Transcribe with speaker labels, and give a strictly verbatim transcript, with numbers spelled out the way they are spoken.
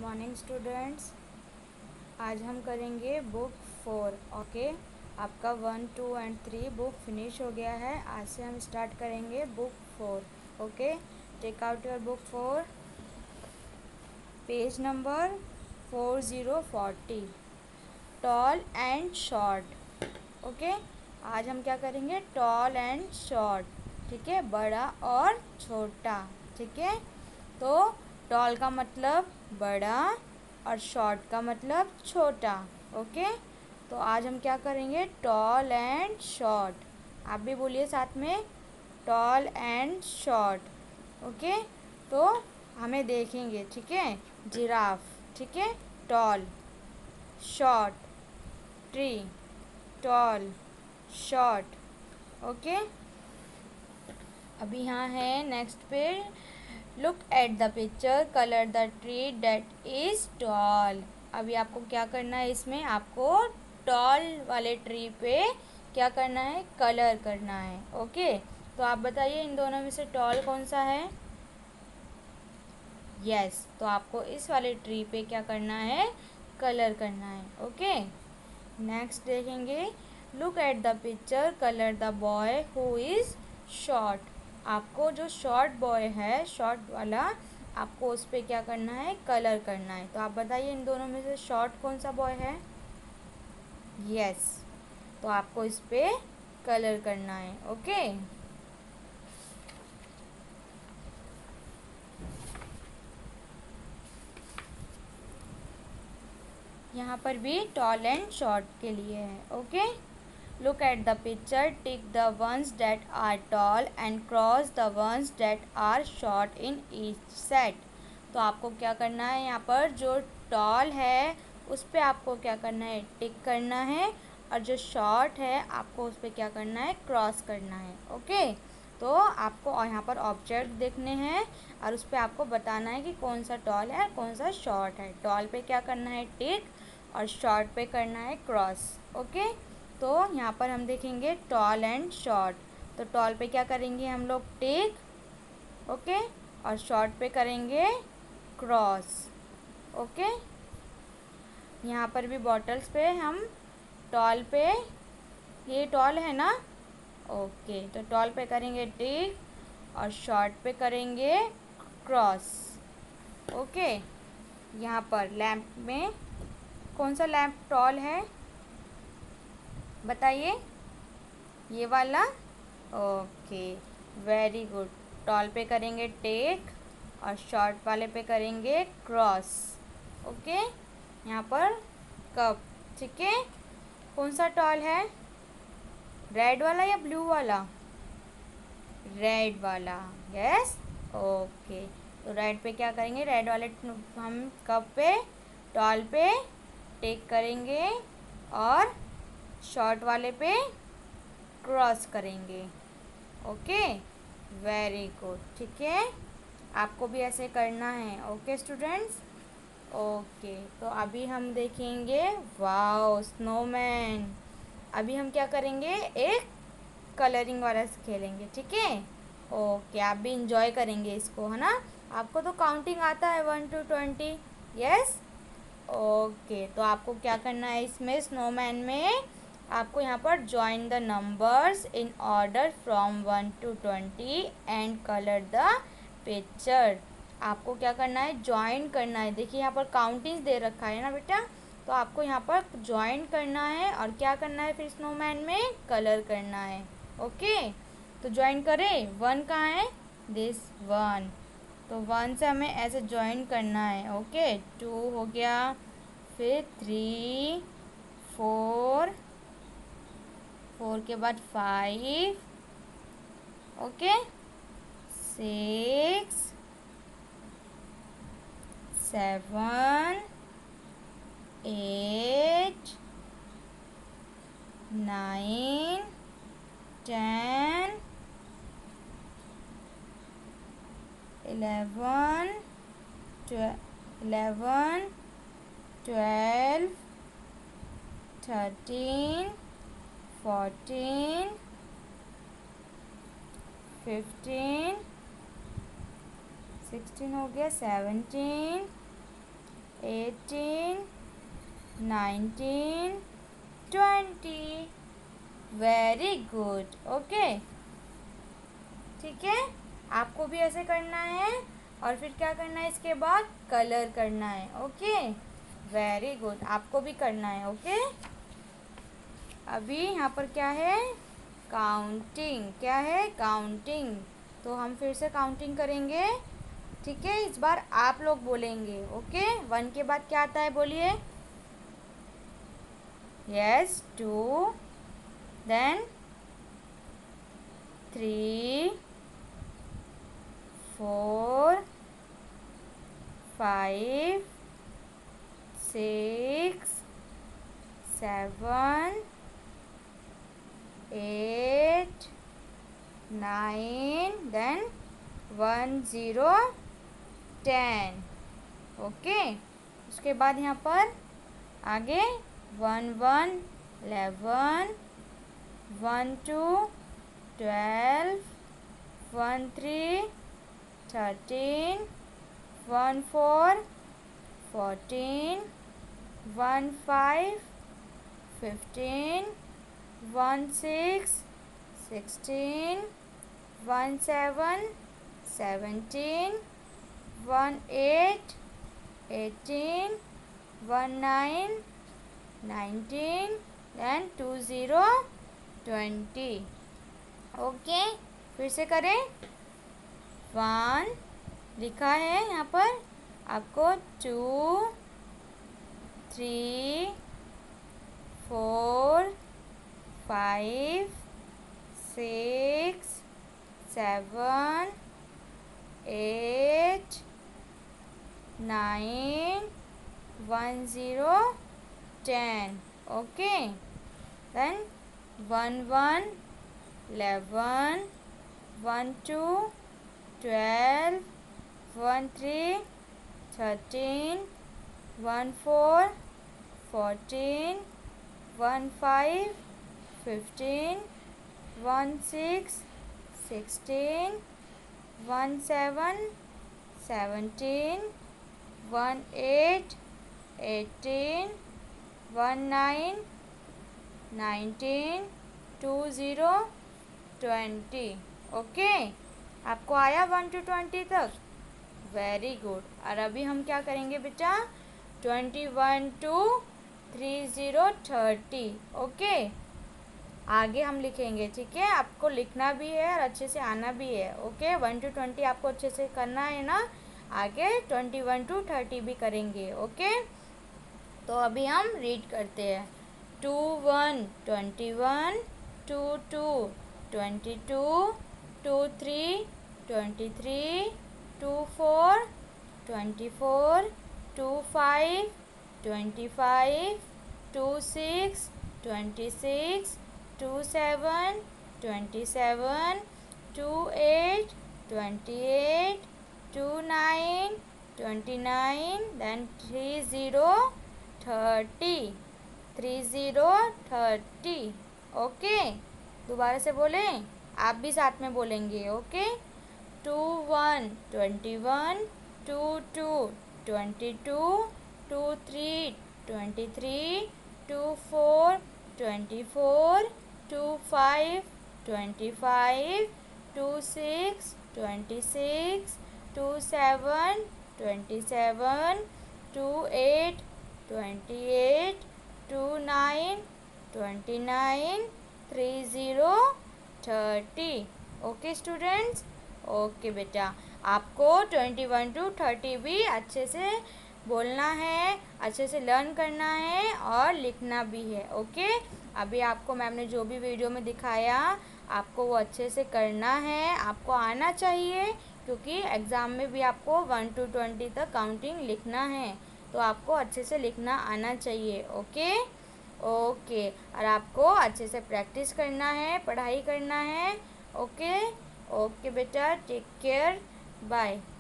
Speaker 1: Morning students. आज हम करेंगे बुक फोर। ओके, आपका one two and three book finish हो गया है। आज से हम स्टार्ट करेंगे book four. Okay, take out your book four, page number four zero forty, tall and short. Okay, आज हम क्या करेंगे? Tall and short. ठीक है, बड़ा और छोटा। ठीक है, तो टॉल का मतलब बड़ा और शॉर्ट का मतलब छोटा। ओके, तो आज हम क्या करेंगे? Tall and short. आप भी बोलिए साथ में, टॉल एंड शॉर्ट। ओके, तो हमें देखेंगे। ठीक है, जिराफ। ठीक है, tall, short, tree, tall, short. Okay, अभी यहाँ है नेक्स्ट पे, look at the picture, colour the tree that is tall. अभी आपको क्या करना है? इसमें आपको टॉल वाले ट्री पे क्या करना है? कलर करना है। ओके, तो आप बताइए इन दोनों में से टॉल कौन सा है? यस yes, तो आपको इस वाले ट्री पे क्या करना है? कलर करना है। ओके, नेक्स्ट देखेंगे, look at the picture, colour the boy who is short. आपको जो शॉर्ट बॉय है, शॉर्ट वाला, आपको उस पर क्या करना है? कलर करना है। तो आप बताइए इन दोनों में से शॉर्ट कौन सा बॉय है? यस yes, तो आपको इस पर कलर करना है। ओके, यहाँ पर भी टॉल एंड शॉर्ट के लिए है। Okay, look at the picture, tick the ones that are tall and cross the ones that are short in each set. तो आपको क्या करना है? यहाँ पर जो टॉल है उस पर आपको क्या करना है? टिक करना है, और जो शॉर्ट है आपको उस पर क्या करना है? क्रॉस करना है। ओके, तो आपको यहाँ पर ऑब्जेक्ट देखने हैं और उस पर आपको बताना है कि कौन सा टॉल है और कौन सा शॉर्ट है। टॉल पे क्या करना है? टिक, और शॉर्ट पे करना है क्रॉस। ओके, तो यहाँ पर हम देखेंगे टॉल एंड शॉर्ट। तो टॉल पे क्या करेंगे हम लोग? टिक। ओके, और शॉर्ट पे करेंगे क्रॉस। ओके, यहाँ पर भी बॉटल्स पे हम टॉल पे, ये टॉल है ना? ओके, तो टॉल पे करेंगे टिक और शॉर्ट पे करेंगे क्रॉस। ओके, यहाँ पर लैंप में कौन सा लैंप टॉल है? बताइए, ये वाला। Okay, very good. टॉल पे करेंगे टेक और शॉर्ट वाले पे करेंगे क्रॉस। ओके, यहाँ पर कप। ठीक है, कौन सा टॉल है? रेड वाला या ब्लू वाला? रेड वाला। यस, ओके, तो रेड पे क्या करेंगे? रेड वाले हम कप पे, टॉल पे टेक करेंगे और शॉर्ट वाले पे क्रॉस करेंगे। Okay, very good. ठीक है, आपको भी ऐसे करना है। Okay students. ओके, तो अभी हम देखेंगे, वाओ, स्नोमैन। अभी हम क्या करेंगे? एक कलरिंग वाला खेलेंगे। ठीक है, ओके, आप भी इंजॉय करेंगे इसको, है ना? आपको तो काउंटिंग आता है one to twenty. Yes, okay, तो आपको क्या करना है इसमें? स्नोमैन में आपको यहाँ पर join the numbers in order from one to twenty and colour the picture. आपको क्या करना है? ज्वाइन करना है। देखिए यहाँ पर काउंटिंग्स दे रखा है ना बेटा, तो आपको यहाँ पर ज्वाइन करना है और क्या करना है? फिर स्नोमैन में कलर करना है। ओके, तो ज्वाइन करें। वन कहाँ है? दिस वन, तो वन से हमें ऐसे ज्वाइन करना है। ओके, टू हो गया, फिर थ्री, फोर, फोर के बाद five, okay, six, seven, eight, nine, ten, eleven, eleven, twelve, thirteen, fourteen, fifteen, sixteen हो गया, seventeen, eighteen, nineteen, twenty. Very good. Okay, ठीक है, आपको भी ऐसे करना है। और फिर क्या करना है, इसके बाद कलर करना है। ओके, वेरी गुड, आपको भी करना है। ओके, अभी यहाँ पर क्या है, काउंटिंग। क्या है, काउंटिंग। तो हम फिर से काउंटिंग करेंगे, ठीक है। इस बार आप लोग बोलेंगे। ओके, वन के बाद क्या आता है, बोलिए। Yes, two, then three, four, five, six, seven, eight, nine, then one, zero, ten. Okay, उसके बाद यहाँ पर आगे one one, eleven, one two, twelve, one three, thirteen, one four, fourteen, one five, fifteen, one six, sixteen, one seven, seventeen, one eight, eighteen, one nine, nineteen, and two zero, twenty. Okay, फिर से करें। One लिखा है यहाँ पर आपको, two, three, four, five, six, seven, eight, nine, one, zero, ten. Okay, then one one, eleven, one two, twelve, one three, thirteen, one four, fourteen, one five, fifteen, one six, sixteen, one seven, seventeen, one eight, eighteen, one nine, nineteen, two zero, twenty. Okay, आपको आया one to twenty तक। Very good. और अभी हम क्या करेंगे बेटा, twenty one to three zero thirty. Okay, आगे हम लिखेंगे, ठीक है। आपको लिखना भी है और अच्छे से आना भी है। ओके, वन टू ट्वेंटी आपको अच्छे से करना है ना, आगे ट्वेंटी वन टू थर्टी भी करेंगे। ओके, तो अभी हम रीड करते हैं। Two one, twenty one, two two, twenty two, two three, twenty three, two four, twenty four, two five, twenty five, two six, twenty six, two seven, twenty seven, two eight, twenty eight, two nine, twenty nine, then three zero, thirty. Three zero, thirty. Okay, दोबारा से बोलें, आप भी साथ में बोलेंगे। Okay, two one, twenty one, two two, twenty two, two three, twenty three, two four, twenty four, two five, twenty five, two six, twenty six, two seven, twenty seven, two eight, twenty eight, two nine, twenty nine, three zero, thirty. Okay students, okay बेटा, आपको twenty one to thirty भी अच्छे से बोलना है, अच्छे से learn करना है और लिखना भी है। ओके, अभी आपको मैम ने जो भी वीडियो में दिखाया आपको वो अच्छे से करना है, आपको आना चाहिए, क्योंकि एग्ज़ाम में भी आपको वन टू ट्वेंटी तक काउंटिंग लिखना है, तो आपको अच्छे से लिखना आना चाहिए। ओके ओके, और आपको अच्छे से प्रैक्टिस करना है, पढ़ाई करना है। ओके ओके बेटा, टेक केयर, बाय।